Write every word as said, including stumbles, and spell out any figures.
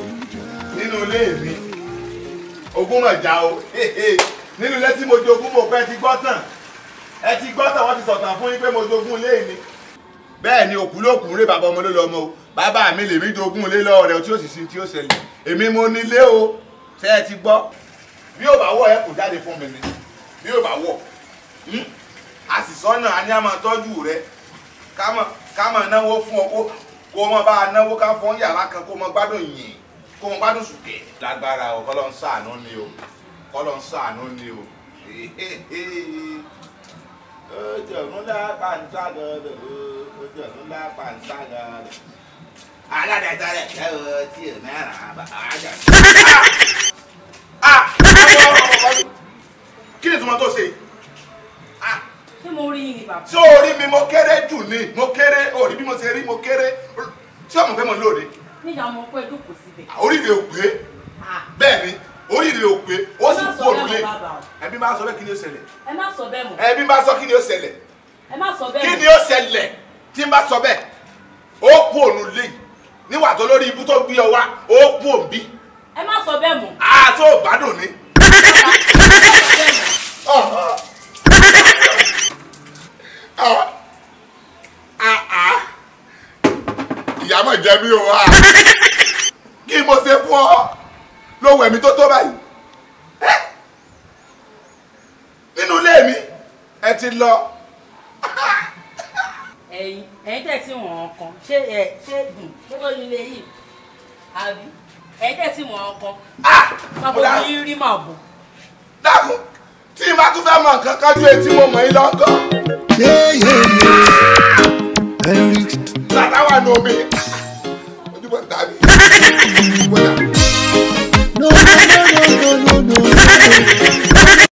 nínú ilé mi ogún mọ̀ já o nínú ilé tí mo jogún mo pẹ́ ti gbọ́ tàn ẹ ti gbọ́ tàn wọ́n ti sọ̀tàn fún yín pé mo jogún ilé mi bẹ́ẹ̀ ni òkú lókùn rè bàbá ọmọ ló lọ ọmọ o bàbá mi lèmi jogún ilé lọ́wọ́ rẹ̀ tí ó sì sin tí ó ṣẹlẹ̀ èmi mo nílé o ṣé ẹ ti gbọ́ bí ó bá wọ̀ ẹ kò jáde fún mi ni bí ó bá wọ̀ a sì sọ́nà a ní a máa tọ́jú rẹ ká máa náwó fún ọ kó o mọ bá a náwó ká fọ́n yàrá kan kó o mọ gbádùn yìn kó o mọ gbádùn sùkè. lágbára o kọ́lọ́ ń ṣàánú ni o kọ́lọ́ ń ṣàánú ni o. ojoogun lápá ń ságọ̀dọ̀ ojoogun lápá ń ságọ̀dọ̀. aládàáta rẹ̀ jẹ́ o tí o mẹ́ràn án àjà. kí ni ìtumọ̀ tó ṣe? ṣé mo rí yín ni bàbá? ṣé orí mi mo kéré jù ni mo kéré orí bí mo ṣe rí mo kéré ṣé ọmọ fẹ́ mọ lóde. níjà mo pẹ́ dúkù síbẹ̀. orí rẹ̀ ò pé bẹ́ẹ̀ ni orí rẹ̀ ò pé ó sì kú òrùlé ẹbí bá sọ bẹ́ẹ̀ kí ni ó ṣẹlẹ̀. ẹ má sọ bẹ́ẹ̀ mọ́. ẹbí bá sọ kí ni ó ṣẹlẹ̀. ẹ má sọ bẹ́ẹ̀ mọ́. kí ni ó ṣẹlẹ̀ tí n bá sọ bẹ́ẹ̀ ó kú òrùlé níwà tó lórí ibú tó gbé ọ wá ó kú òǹbí. ẹ má sọ bẹ́ẹ̀ mọ́. a tó gbádùn ni. ìyá mọ̀ jẹ́ mi o wa kí mo ṣe fún ọ lówó ẹ̀mí tó tó báyìí nínú ilé mi ẹ ti lọ. ẹ̀yin ẹ̀yin tẹ̀ tí wọ́n kan ṣé ẹ ṣé dùn ṣé tó nílé yìí àbí ẹ̀yin tẹ̀ tí wọ́n kan bàbá mi rí màá bọ̀. dákun tí n bá tún fẹ́ mọ nǹkan kájú etí mo mọ̀ yín lọ́gọ́. Látàwọn àna omi ojúbọ tàbí ojúbọ tàbí.